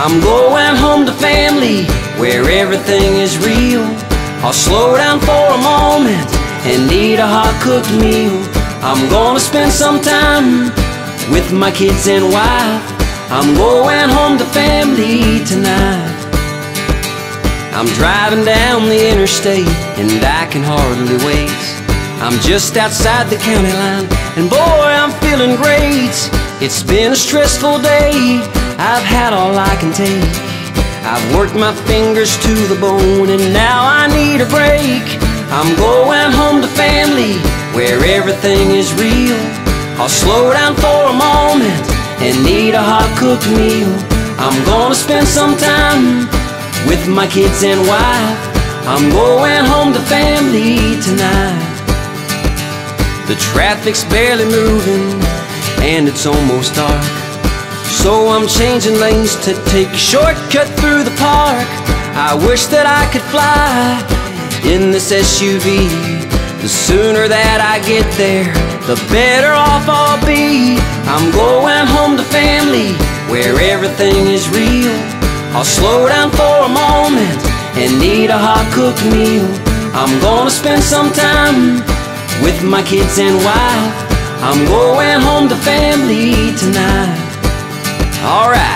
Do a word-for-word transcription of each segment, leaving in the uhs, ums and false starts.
I'm going home to family where everything is real. I'll slow down for a moment and eat a hot cooked meal. I'm gonna spend some time with my kids and wife. I'm going home to family tonight. I'm driving down the interstate and I can hardly wait. I'm just outside the county line and boy, I'm feeling great. It's been a stressful day, I've had all I can take. I've worked my fingers to the bone and now I need a break. I'm going home to family where everything is real. I'll slow down for a moment and eat a hot cooked meal. I'm gonna spend some time with my kids and wife. I'm going home to family tonight. The traffic's barely moving and it's almost dark, so I'm changing lanes to take a shortcut through the park. I wish that I could fly in this S U V. The sooner that I get there, the better off I'll be. I'm going home to family where everything is real. I'll slow down for a moment and eat a hot cooked meal. I'm gonna spend some time with my kids and wife. I'm going home to family tonight. All right.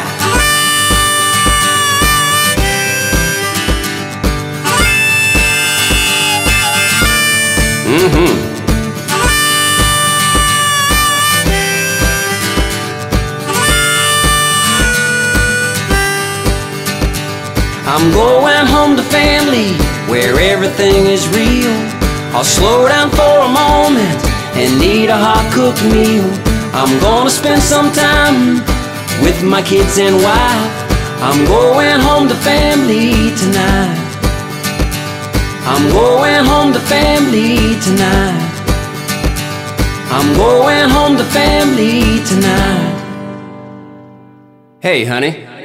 Mm-hmm. I'm going home to family where everything is real. I'll slow down for a moment and eat a hot cooked meal. I'm gonna spend some time with my kids and wife. I'm going home to family tonight. I'm going home to family tonight. I'm going home to family tonight. Hey, honey.